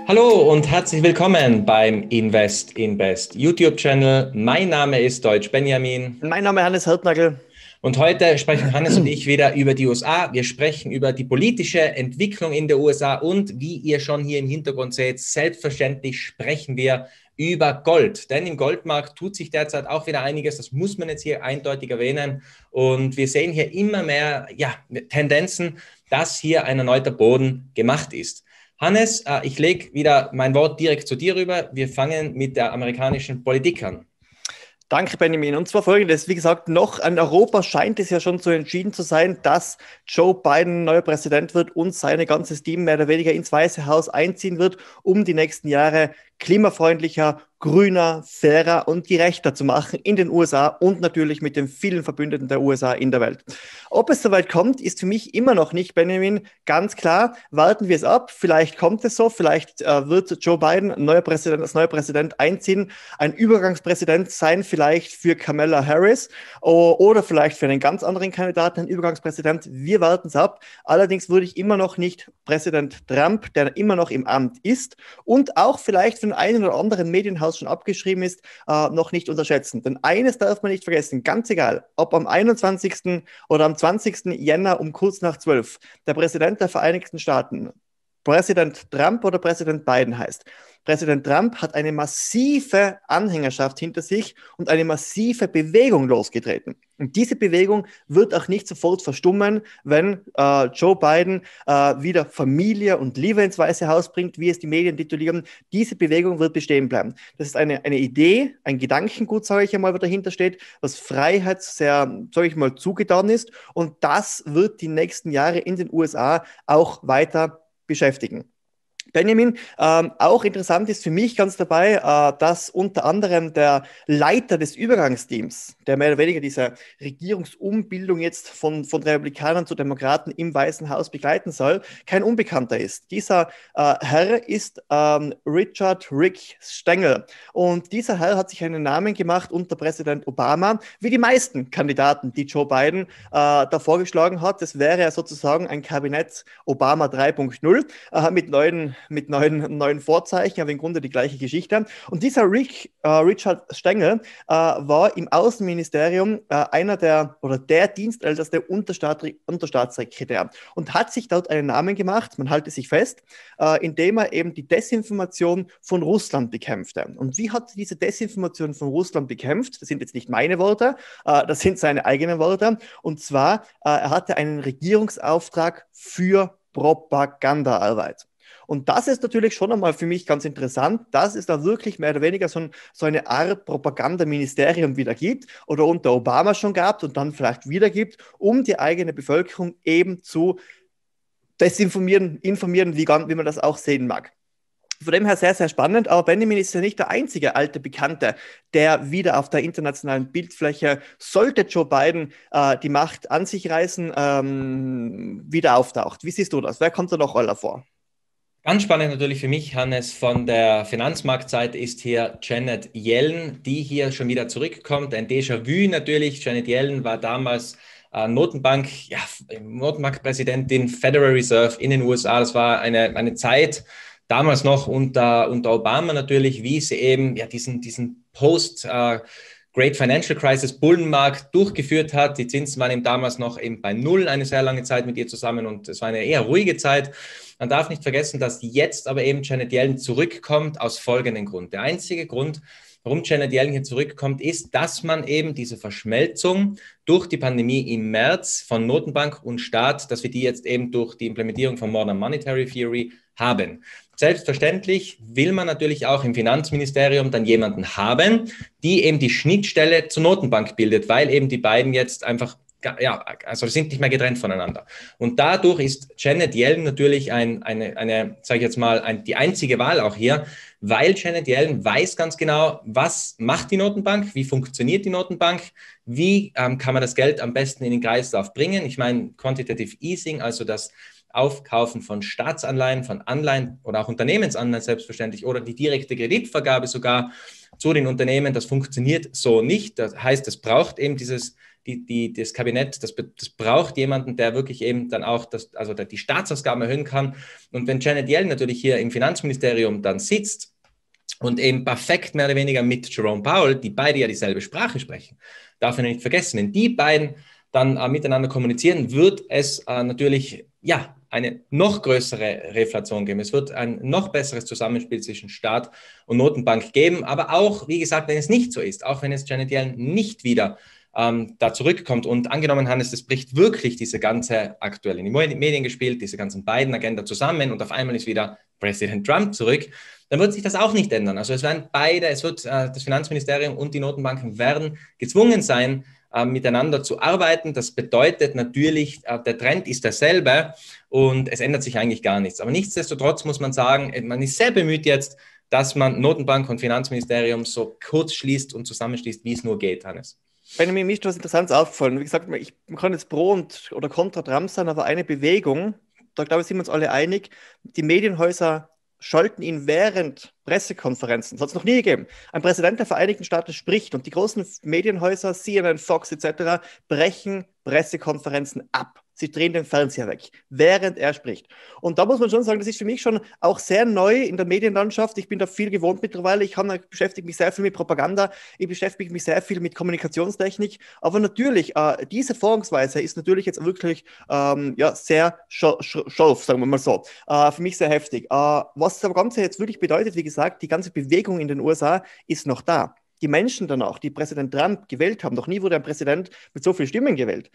Hallo und herzlich willkommen beim Investinbest YouTube-Channel. Mein Name ist Deutsch Benjamin. Mein Name ist Hannes Hörtnagl. Und heute sprechen Hannes und ich wieder über die USA. Wir sprechen über die politische Entwicklung in der USA und wie ihr schon hier im Hintergrund seht, selbstverständlich sprechen wir über Gold. Denn im Goldmarkt tut sich derzeit auch wieder einiges. Das muss man jetzt hier eindeutig erwähnen. Und wir sehen hier immer mehr Tendenzen, dass hier ein erneuter Boden gemacht ist. Hannes, ich lege wieder mein Wort direkt zu dir rüber. Wir fangen mit der amerikanischen Politik an. Danke, Benjamin. Und zwar Folgendes, wie gesagt, noch in Europa scheint es ja schon so entschieden zu sein, dass Joe Biden neuer Präsident wird und sein ganzes Team mehr oder weniger ins Weiße Haus einziehen wird, um die nächsten Jahre klimafreundlicher, grüner, fairer und gerechter zu machen in den USA und natürlich mit den vielen Verbündeten der USA in der Welt. Ob es soweit kommt, ist für mich immer noch nicht, Benjamin, ganz klar. Warten wir es ab. Vielleicht kommt es so. Vielleicht wird Joe Biden als neuer Präsident einziehen, ein Übergangspräsident sein, vielleicht für Kamala Harris oder vielleicht für einen ganz anderen Kandidaten, ein Übergangspräsident. Wir warten es ab. Allerdings würde ich immer noch nicht Präsident Trump, der immer noch im Amt ist und auch vielleicht von einem oder anderen Medienhaus schon abgeschrieben ist, noch nicht unterschätzen. Denn eines darf man nicht vergessen, ganz egal, ob am 21. oder am 20. Jänner um kurz nach 12 der Präsident der Vereinigten Staaten Präsident Trump oder Präsident Biden heißt. Präsident Trump hat eine massive Anhängerschaft hinter sich und eine massive Bewegung losgetreten. Und diese Bewegung wird auch nicht sofort verstummen, wenn Joe Biden wieder Familie und Liebe ins Weiße Haus bringt, wie es die Medien titulieren. Diese Bewegung wird bestehen bleiben. Das ist eine Idee, ein Gedankengut, sage ich einmal, was dahinter steht, was Freiheit sehr, sage ich mal, zugetan ist. Und das wird die nächsten Jahre in den USA auch weiter beschäftigen. Benjamin, auch interessant ist für mich ganz dabei, dass unter anderem der Leiter des Übergangsteams, der mehr oder weniger diese Regierungsumbildung jetzt von Republikanern zu Demokraten im Weißen Haus begleiten soll, kein Unbekannter ist. Dieser Herr ist Rick Stengel. Und dieser Herr hat sich einen Namen gemacht unter Präsident Obama, wie die meisten Kandidaten, die Joe Biden da vorgeschlagen hat. Das wäre ja sozusagen ein Kabinett Obama 3.0 mit neuen Vorzeichen, aber im Grunde die gleiche Geschichte. Und dieser Richard Stengel war im Außenministerium der dienstälteste Unterstaatssekretär und hat sich dort einen Namen gemacht, man halte sich fest, indem er eben die Desinformation von Russland bekämpfte. Und wie hat diese Desinformation von Russland bekämpft? Das sind jetzt nicht meine Worte, das sind seine eigenen Worte. Und zwar, er hatte einen Regierungsauftrag für Propagandaarbeit. Und das ist natürlich schon einmal für mich ganz interessant, dass es da wirklich mehr oder weniger so eine Art Propagandaministerium wieder gibt oder unter Obama schon gab und dann vielleicht wieder gibt, um die eigene Bevölkerung eben zu informieren, wie man das auch sehen mag. Von dem her sehr, sehr spannend, aber Benjamin ist ja nicht der einzige alte Bekannte, der wieder auf der internationalen Bildfläche, sollte Joe Biden die Macht an sich reißen, wieder auftaucht. Wie siehst du das? Wer kommt da noch alle vor? Ganz spannend natürlich für mich, Hannes, von der Finanzmarktseite ist hier Janet Yellen, die hier schon wieder zurückkommt. Ein Déjà-vu natürlich. Janet Yellen war damals Notenbankpräsidentin, Federal Reserve in den USA. Das war eine Zeit, damals noch unter Obama natürlich, wie sie eben diesen Great Financial Crisis Bullenmarkt durchgeführt hat. Die Zinsen waren eben damals noch eben bei Null eine sehr lange Zeit mit ihr zusammen und es war eine eher ruhige Zeit. Man darf nicht vergessen, dass jetzt aber eben Janet Yellen zurückkommt aus folgendem Grund. Der einzige Grund, warum Janet Yellen hier zurückkommt, ist, dass man eben diese Verschmelzung durch die Pandemie im März von Notenbank und Staat, dass wir die jetzt eben durch die Implementierung von Modern Monetary Theory haben. Selbstverständlich will man natürlich auch im Finanzministerium dann jemanden haben, die eben die Schnittstelle zur Notenbank bildet, weil eben die beiden jetzt einfach sind nicht mehr getrennt voneinander. Und dadurch ist Janet Yellen natürlich die einzige Wahl auch hier, weil Janet Yellen weiß ganz genau, was macht die Notenbank, wie funktioniert die Notenbank, wie kann man das Geld am besten in den Kreislauf bringen. Ich meine, Quantitative Easing, also das Aufkaufen von Staatsanleihen, von Anleihen oder auch Unternehmensanleihen selbstverständlich oder die direkte Kreditvergabe sogar zu den Unternehmen, das funktioniert so nicht. Das heißt, es braucht eben das Kabinett, das braucht jemanden, der wirklich eben dann auch die Staatsausgaben erhöhen kann. Und wenn Janet Yellen natürlich hier im Finanzministerium dann sitzt und eben perfekt mehr oder weniger mit Jerome Powell, die beide ja dieselbe Sprache sprechen, darf man nicht vergessen, wenn die beiden dann miteinander kommunizieren, wird es natürlich eine noch größere Reflation geben. Es wird ein noch besseres Zusammenspiel zwischen Staat und Notenbank geben. Aber auch, wie gesagt, wenn es nicht so ist, auch wenn es Janet Yellen nicht wieder da zurückkommt und angenommen, Hannes, das bricht wirklich diese ganze aktuell in die Medien gespielt, diese ganzen beiden Agenda zusammen und auf einmal ist wieder Präsident Trump zurück, dann wird sich das auch nicht ändern. Also es wird das Finanzministerium und die Notenbanken werden gezwungen sein, miteinander zu arbeiten. Das bedeutet natürlich, der Trend ist derselbe und es ändert sich eigentlich gar nichts. Aber nichtsdestotrotz muss man sagen, man ist sehr bemüht jetzt, dass man Notenbank und Finanzministerium so kurz schließt und zusammenschließt, wie es nur geht, Hannes. Benjamin, mir ist was Interessantes aufgefallen. Wie gesagt, man kann jetzt pro oder contra Trump sein, aber eine Bewegung, da glaube ich, sind wir uns alle einig, die Medienhäuser schalten ihn während Pressekonferenzen, das hat es noch nie gegeben, ein Präsident der Vereinigten Staaten spricht und die großen Medienhäuser, CNN, Fox etc., brechen Pressekonferenzen ab. Sie drehen den Fernseher weg, während er spricht. Und da muss man schon sagen, das ist für mich schon auch sehr neu in der Medienlandschaft. Ich bin da viel gewohnt mittlerweile. Ich beschäftige mich sehr viel mit Propaganda. Ich beschäftige mich sehr viel mit Kommunikationstechnik. Aber natürlich, diese Vorgangsweise ist natürlich jetzt wirklich sehr scharf, sagen wir mal so. Für mich sehr heftig. Was das Ganze jetzt wirklich bedeutet, wie gesagt, die ganze Bewegung in den USA ist noch da. Die Menschen danach, die Präsident Trump gewählt haben, noch nie wurde ein Präsident mit so vielen Stimmen gewählt,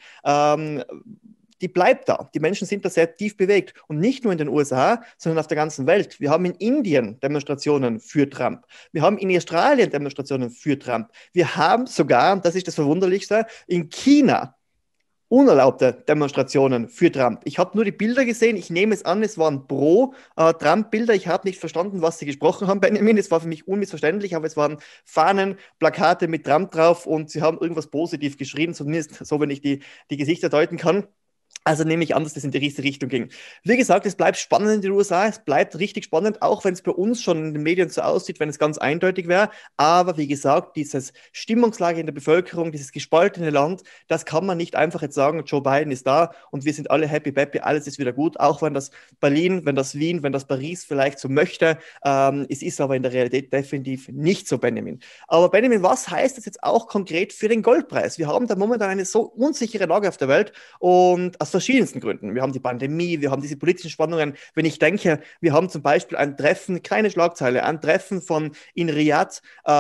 die bleibt da. Die Menschen sind da sehr tief bewegt. Und nicht nur in den USA, sondern auf der ganzen Welt. Wir haben in Indien Demonstrationen für Trump. Wir haben in Australien Demonstrationen für Trump. Wir haben sogar, das ist das Verwunderlichste, in China unerlaubte Demonstrationen für Trump. Ich habe nur die Bilder gesehen. Ich nehme es an, es waren Pro-Trump-Bilder. Ich habe nicht verstanden, was sie gesprochen haben, Benjamin. Es war für mich unmissverständlich, aber es waren Fahnen, Plakate mit Trump drauf und sie haben irgendwas positiv geschrieben, zumindest so, wenn ich die Gesichter deuten kann. Also nehme ich an, dass das in die richtige Richtung ging. Wie gesagt, es bleibt spannend in den USA, es bleibt richtig spannend, auch wenn es bei uns schon in den Medien so aussieht, wenn es ganz eindeutig wäre. Aber wie gesagt, dieses Stimmungslage in der Bevölkerung, dieses gespaltene Land, das kann man nicht einfach jetzt sagen, Joe Biden ist da und wir sind alle happy peppy, alles ist wieder gut, auch wenn das Berlin, wenn das Wien, wenn das Paris vielleicht so möchte. Es ist aber in der Realität definitiv nicht so, Benjamin. Aber Benjamin, was heißt das jetzt auch konkret für den Goldpreis? Wir haben da momentan eine so unsichere Lage auf der Welt und aus verschiedensten Gründen. Wir haben die Pandemie, wir haben diese politischen Spannungen. Wenn ich denke, wir haben zum Beispiel ein Treffen, kleine Schlagzeile, ein Treffen in Riyadh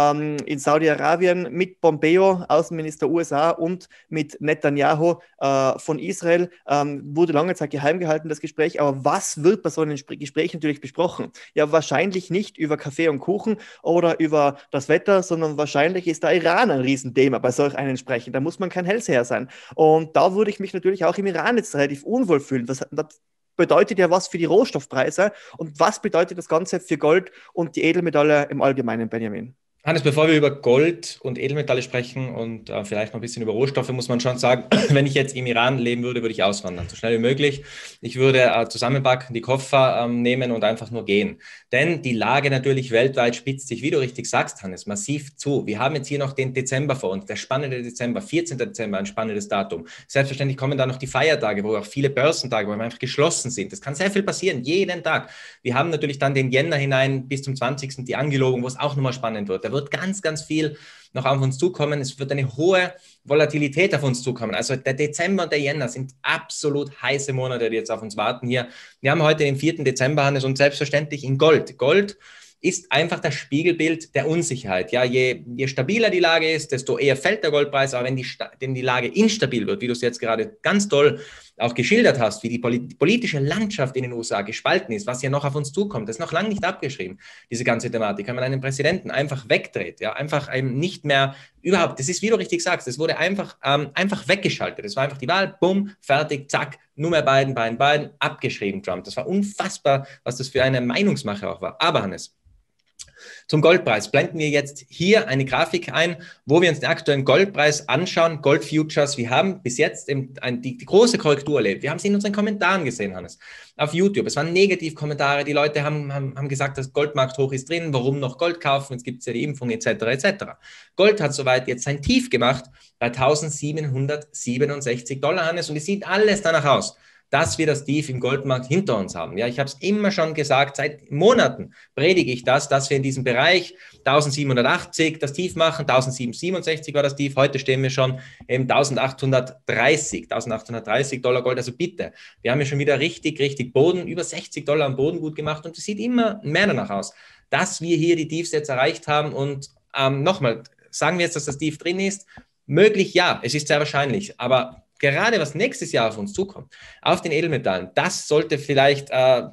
in Saudi-Arabien mit Pompeo, Außenminister USA und mit Netanyahu von Israel. Wurde lange Zeit geheim gehalten, das Gespräch. Aber was wird bei so einem Gespräch natürlich besprochen? Ja, wahrscheinlich nicht über Kaffee und Kuchen oder über das Wetter, sondern wahrscheinlich ist der Iran ein Riesenthema bei solch einem Sprechen. Da muss man kein Hellseher sein. Und da würde ich mich natürlich auch im Iran jetzt relativ unwohl fühlen. Das bedeutet ja was für die Rohstoffpreise und was bedeutet das Ganze für Gold und die Edelmetalle im Allgemeinen, Benjamin? Hannes, bevor wir über Gold und Edelmetalle sprechen und vielleicht noch ein bisschen über Rohstoffe, muss man schon sagen, wenn ich jetzt im Iran leben würde, würde ich auswandern, so schnell wie möglich. Ich würde zusammenpacken, die Koffer nehmen und einfach nur gehen. Denn die Lage natürlich weltweit spitzt sich, wie du richtig sagst, Hannes, massiv zu. Wir haben jetzt hier noch den Dezember vor uns, der spannende Dezember, 14. Dezember, ein spannendes Datum. Selbstverständlich kommen da noch die Feiertage, wo auch viele Börsentage, wo wir einfach geschlossen sind. Es kann sehr viel passieren, jeden Tag. Wir haben natürlich dann den Jänner hinein bis zum 20. die Angelobung, wo es auch nochmal spannend wird. Da wird ganz, ganz viel noch auf uns zukommen. Es wird eine hohe Volatilität auf uns zukommen. Also der Dezember und der Jänner sind absolut heiße Monate, die jetzt auf uns warten hier. Wir haben heute den 4. Dezember, Hannes, und selbstverständlich in Gold. Gold ist einfach das Spiegelbild der Unsicherheit. Ja, je stabiler die Lage ist, desto eher fällt der Goldpreis. Aber wenn die Lage instabil wird, wie du es jetzt gerade ganz toll auch geschildert hast, wie die politische Landschaft in den USA gespalten ist, was hier noch auf uns zukommt, das ist noch lange nicht abgeschrieben, diese ganze Thematik. Wenn man einen Präsidenten einfach wegdreht, ja, einfach eben nicht mehr überhaupt, das ist, wie du richtig sagst, es wurde einfach weggeschaltet. Es war einfach die Wahl, bumm, fertig, zack, nur mehr Biden, abgeschrieben, Trump. Das war unfassbar, was das für eine Meinungsmache auch war. Aber Hannes, Zum Goldpreis blenden wir jetzt hier eine Grafik ein, wo wir uns den aktuellen Goldpreis anschauen. Gold-Futures, wir haben bis jetzt die große Korrektur erlebt. Wir haben es in unseren Kommentaren gesehen, Hannes, auf YouTube. Es waren Negativkommentare, die Leute haben gesagt, das Goldmarkt hoch ist drin, warum noch Gold kaufen, jetzt gibt es ja die Impfung etc. etc. Gold hat soweit jetzt sein Tief gemacht bei 1767 $, Hannes, und es sieht alles danach aus, dass wir das Tief im Goldmarkt hinter uns haben. Ja, ich habe es immer schon gesagt, seit Monaten predige ich das, dass wir in diesem Bereich 1780 das Tief machen, 1767 war das Tief, heute stehen wir schon im 1830 $, Gold, also bitte, wir haben ja schon wieder richtig Boden, über 60 $ am Boden gut gemacht und es sieht immer mehr danach aus, dass wir hier die Tiefs jetzt erreicht haben und nochmal, sagen wir jetzt, dass das Tief drin ist, möglich, ja, es ist sehr wahrscheinlich, aber gerade was nächstes Jahr auf uns zukommt, auf den Edelmetallen, das sollte sich vielleicht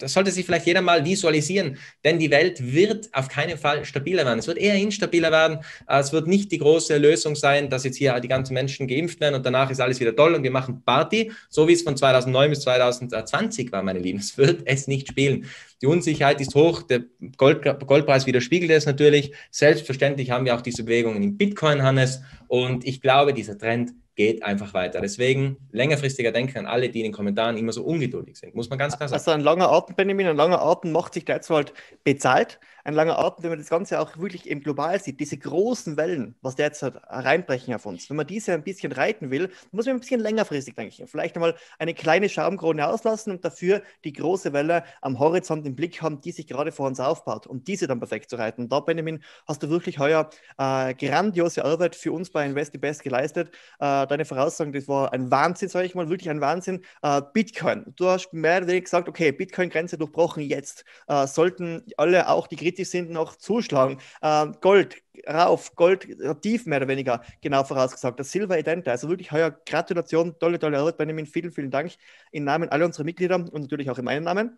jeder mal visualisieren, denn die Welt wird auf keinen Fall stabiler werden. Es wird eher instabiler werden. Es wird nicht die große Lösung sein, dass jetzt hier die ganzen Menschen geimpft werden und danach ist alles wieder toll und wir machen Party, so wie es von 2009 bis 2020 war, meine Lieben. Es wird es nicht spielen. Die Unsicherheit ist hoch, der Goldpreis widerspiegelt es natürlich. Selbstverständlich haben wir auch diese Bewegungen im Bitcoin, Hannes, und ich glaube, dieser Trend geht einfach weiter. Deswegen längerfristiger denken an alle, die in den Kommentaren immer so ungeduldig sind. Muss man ganz klar sagen. Also ein langer Atem, Benjamin, ein langer Atem macht sich dazu halt bezahlt. Ein langer Atem, wenn man das Ganze auch wirklich eben global sieht, diese großen Wellen, was da jetzt halt reinbrechen auf uns, wenn man diese ein bisschen reiten will, muss man ein bisschen längerfristig denken. Vielleicht einmal eine kleine Schaumkrone auslassen und dafür die große Welle am Horizont im Blick haben, die sich gerade vor uns aufbaut und diese dann perfekt zu reiten. Und da, Benjamin, hast du wirklich heuer grandiose Arbeit für uns bei Investinbest geleistet. Deine Voraussagen, das war ein Wahnsinn, sage ich mal, wirklich ein Wahnsinn. Bitcoin, du hast mehr oder weniger gesagt, okay, Bitcoin-Grenze durchbrochen, jetzt sollten alle, auch die kritisch sind, noch zuschlagen. Gold rauf, Gold tief, mehr oder weniger genau vorausgesagt. Das Silber idente, also wirklich heuer Gratulation, tolle Arbeit, Benjamin, vielen Dank im Namen aller unserer Mitglieder und natürlich auch in meinem Namen.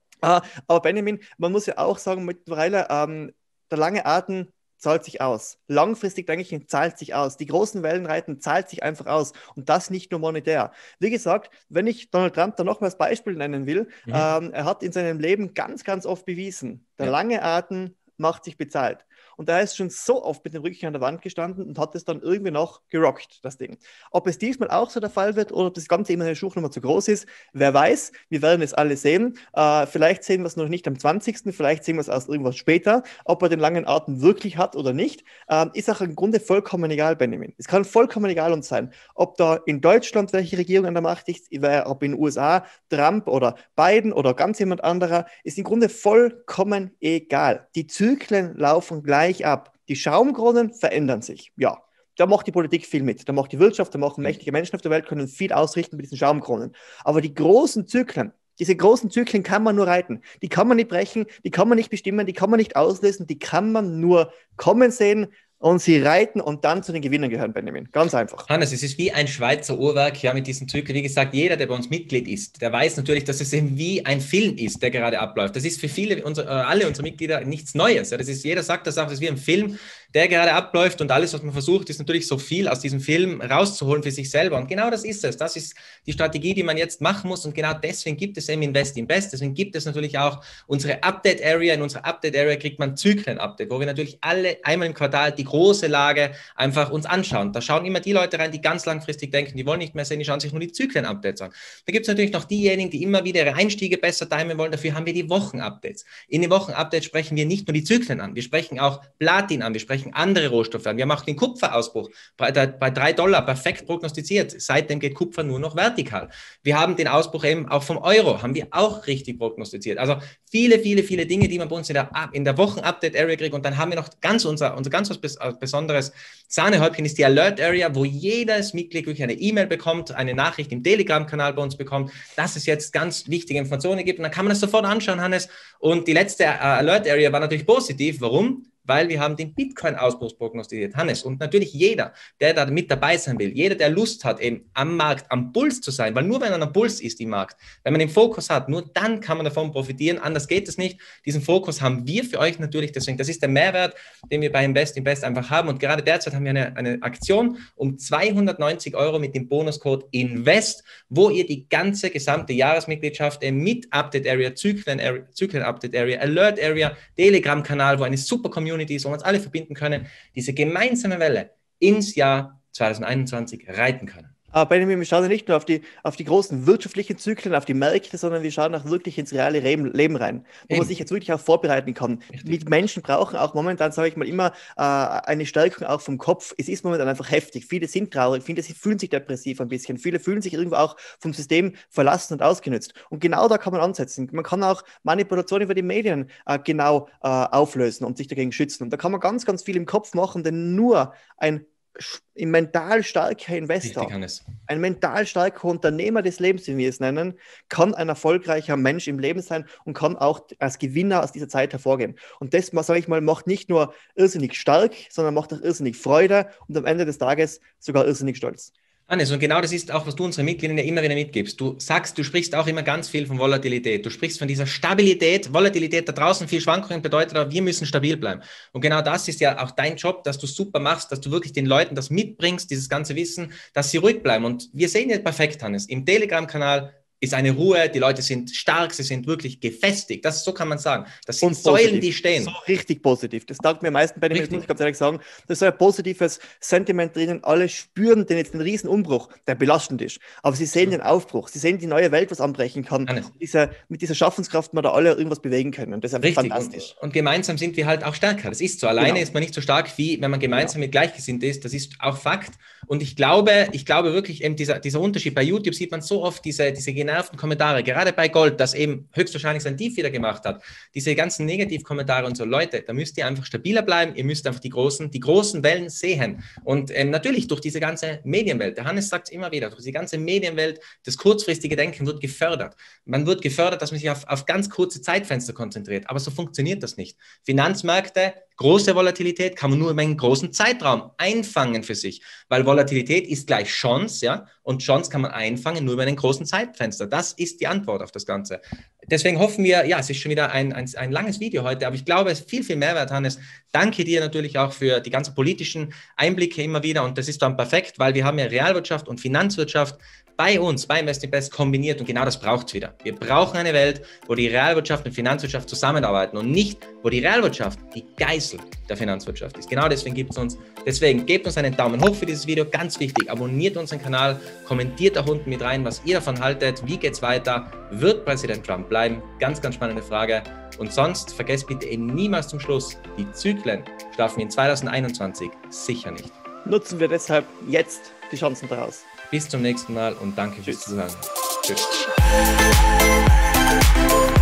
Aber Benjamin, man muss ja auch sagen, mittlerweile der lange Atem zahlt sich aus. Langfristig, denke ich, zahlt sich aus. Die großen Wellenreiten zahlt sich einfach aus. Und das nicht nur monetär. Wie gesagt, wenn ich Donald Trump da noch mal als Beispiel nennen will, er hat in seinem Leben ganz oft bewiesen, der lange Atem macht sich bezahlt. Und er ist schon so oft mit dem Rücken an der Wand gestanden und hat es dann irgendwie noch gerockt, das Ding. Ob es diesmal auch so der Fall wird oder ob das Ganze immer eine Schuchnummer zu groß ist, wer weiß. Wir werden es alle sehen. Vielleicht sehen wir es noch nicht am 20., vielleicht sehen wir es erst irgendwas später. Ob er den langen Atem wirklich hat oder nicht, ist auch im Grunde vollkommen egal, Benjamin. Es kann vollkommen egal uns sein, ob da in Deutschland welche Regierung an der Macht ist, ob in den USA Trump oder Biden oder ganz jemand anderer, ist im Grunde vollkommen egal. Die Zyklen laufen gleich ab. Die Schaumkronen verändern sich. Ja, da macht die Politik viel mit. Da macht die Wirtschaft, da machen mächtige Menschen auf der Welt, können viel ausrichten mit diesen Schaumkronen. Aber die großen Zyklen, diese großen Zyklen kann man nur reiten. Die kann man nicht brechen, die kann man nicht bestimmen, die kann man nicht auslösen, die kann man nur kommen sehen und sie reiten und dann zu den Gewinnern gehören, Benjamin. Ganz einfach. Hannes, es ist wie ein Schweizer Uhrwerk, ja, mit diesem Zyklus. Wie gesagt, jeder, der bei uns Mitglied ist, der weiß natürlich, dass es eben wie ein Film ist, der gerade abläuft. Das ist für alle unsere Mitglieder nichts Neues. Ja. Jeder sagt das auch, das ist wie ein Film, der gerade abläuft und alles, was man versucht, ist natürlich so viel aus diesem Film rauszuholen für sich selber. Und genau das ist es. Das ist die Strategie, die man jetzt machen muss. Und genau deswegen gibt es eben Investinbest. Deswegen gibt es natürlich auch unsere Update-Area. In unserer Update-Area kriegt man Zyklen-Update, wo wir natürlich alle einmal im Quartal die große Lage einfach uns anschauen. Da schauen immer die Leute rein, die ganz langfristig denken, die wollen nicht mehr sehen, die schauen sich nur die Zyklen-Updates an. Da gibt es natürlich noch diejenigen, die immer wieder ihre Einstiege besser timen wollen. Dafür haben wir die Wochen-Updates. In den Wochen-Updates sprechen wir nicht nur die Zyklen an, wir sprechen auch Platin an, wir sprechen andere Rohstoffe an. Wir haben auch den Kupferausbruch bei $3 perfekt prognostiziert. Seitdem geht Kupfer nur noch vertikal. Wir haben den Ausbruch eben auch vom Euro, haben wir auch richtig prognostiziert. Also viele Dinge, die man bei uns in der Wochen-Update-Area kriegt. Und dann haben wir noch unser ganz was Besonderes Sahnehäubchen ist die Alert-Area, wo jedes Mitglied wirklich eine E-Mail bekommt, eine Nachricht im Telegram-Kanal bei uns bekommt, dass es jetzt ganz wichtige Informationen gibt. Und dann kann man das sofort anschauen, Hannes. Und die letzte Alert-Area war natürlich positiv. Warum? weil wir haben den Bitcoin-Ausbruch prognostiziert, Hannes. Und natürlich jeder, der da mit dabei sein will, jeder, der Lust hat, eben am Markt, am Puls zu sein, weil nur wenn man am Puls ist im Markt, wenn man den Fokus hat, nur dann kann man davon profitieren, anders geht es nicht. Diesen Fokus haben wir für euch natürlich, deswegen, das ist der Mehrwert, den wir bei Investinbest einfach haben. Und gerade derzeit haben wir eine Aktion um 290 € mit dem Bonuscode INVEST, wo ihr die ganze gesamte Jahresmitgliedschaft mit Update Area, Zyklen Update Area, Alert Area, Telegram-Kanal, wo eine super Community ist, wo wir uns alle verbinden können, diese gemeinsame Welle ins Jahr 2021 reiten können. Aber Benjamin, wir schauen ja nicht nur auf die großen wirtschaftlichen Zyklen, auf die Märkte, sondern wir schauen auch wirklich ins reale Leben rein, wo man sich jetzt wirklich auch vorbereiten kann. Mit Menschen brauchen auch momentan, sage ich mal, immer eine Stärkung auch vom Kopf. Es ist momentan einfach heftig. Viele sind traurig, viele fühlen sich depressiv ein bisschen, viele fühlen sich irgendwo auch vom System verlassen und ausgenutzt. Und genau da kann man ansetzen. Man kann auch Manipulation über die Medien genau auflösen und sich dagegen schützen. Und da kann man ganz, ganz viel im Kopf machen, denn nur ein mental starker Investor, ein mental starker Unternehmer des Lebens, wie wir es nennen, kann ein erfolgreicher Mensch im Leben sein und kann auch als Gewinner aus dieser Zeit hervorgehen. Und das, sage ich mal, macht nicht nur irrsinnig stark, sondern macht auch irrsinnig Freude und am Ende des Tages sogar irrsinnig stolz. Hannes, und genau das ist auch, was du unseren Mitgliedern ja immer wieder mitgibst. Du sprichst auch immer ganz viel von Volatilität. Du sprichst von dieser Stabilität. Volatilität da draußen, viel Schwankungen bedeutet aber, wir müssen stabil bleiben. Und genau das ist ja auch dein Job, dass du super machst, dass du wirklich den Leuten das mitbringst, dieses ganze Wissen, dass sie ruhig bleiben. Und wir sehen ja perfekt, Hannes, im Telegram-Kanal ist eine Ruhe, die Leute sind stark, sie sind wirklich gefestigt. So kann man sagen. Das sind Säulen, die stehen. So richtig positiv. Das taugt mir am meisten bei dem, muss ich ganz ehrlich sagen. Das ist so ein positives Sentiment drinnen. Alle spüren den riesen Umbruch, der belastend ist. Aber sie sehen den Aufbruch. Sie sehen die neue Welt, was anbrechen kann. Mit dieser Schaffenskraft man da alle irgendwas bewegen können. Und das ist einfach fantastisch. Und gemeinsam sind wir halt auch stärker. Das ist so. Alleine ist man nicht so stark, wie wenn man gemeinsam mit Gleichgesinnten ist. Das ist auch Fakt. Und ich glaube wirklich, eben dieser Unterschied. Bei YouTube sieht man so oft diese genervten Kommentare, gerade bei Gold, das eben höchstwahrscheinlich sein Tief wieder gemacht hat, diese ganzen Negativkommentare und so, Leute, da müsst ihr einfach stabiler bleiben, ihr müsst einfach die großen Wellen sehen und natürlich durch diese ganze Medienwelt, der Hannes sagt es immer wieder, durch die ganze Medienwelt, das kurzfristige Denken wird gefördert. Man wird gefördert, dass man sich auf ganz kurze Zeitfenster konzentriert, aber so funktioniert das nicht. Finanzmärkte, große Volatilität kann man nur über einen großen Zeitraum einfangen für sich, weil Volatilität ist gleich Chance, ja, und Chance kann man einfangen nur über einen großen Zeitfenster. Das ist die Antwort auf das Ganze. Deswegen hoffen wir, ja, es ist schon wieder ein langes Video heute, aber ich glaube, es ist viel, viel Mehrwert, Hannes. Danke dir natürlich auch für die ganzen politischen Einblicke immer wieder und das ist dann perfekt, weil wir haben ja Realwirtschaft und Finanzwirtschaft bei uns, bei Investinbest kombiniert und genau das braucht es wieder. Wir brauchen eine Welt, wo die Realwirtschaft und Finanzwirtschaft zusammenarbeiten und nicht, wo die Realwirtschaft die Geißel der Finanzwirtschaft ist. Genau deswegen gibt es uns. Deswegen gebt uns einen Daumen hoch für dieses Video, ganz wichtig. Abonniert unseren Kanal, kommentiert auch unten mit rein, was ihr davon haltet, wie geht's weiter, wird Präsident Trump bleiben? Ganz, ganz spannende Frage. Und sonst vergesst bitte eben niemals zum Schluss, die Zyklen schlafen in 2021 sicher nicht. Nutzen wir deshalb jetzt die Chancen daraus. Bis zum nächsten Mal und danke fürs Zuhören. Tschüss.